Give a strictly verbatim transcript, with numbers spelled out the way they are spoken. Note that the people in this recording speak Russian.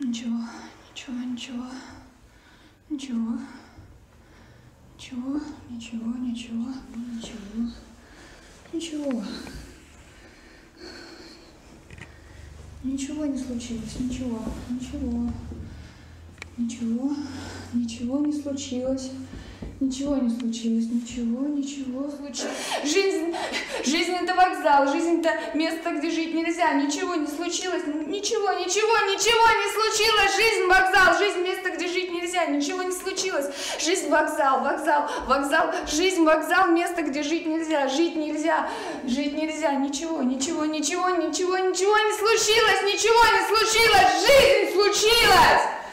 Ничего, ничего, ничего, ничего, ничего, ничего, ничего, ничего, ничего. Ничего не случилось, ничего, ничего, ничего, ничего не случилось. Ничего не случилось, ничего, ничего случилось. Жизнь, жизнь это вокзал, жизнь это место, где жить нельзя. Ничего не случилось, ничего, ничего, ничего не случилось. Жизнь вокзал, жизнь место, где жить нельзя. Ничего не случилось. Жизнь вокзал, вокзал, вокзал, жизнь вокзал, место, где жить нельзя. Жить нельзя, жить нельзя. Ничего, ничего, ничего, ничего, ничего не случилось, ничего не случилось. Жизнь случилась.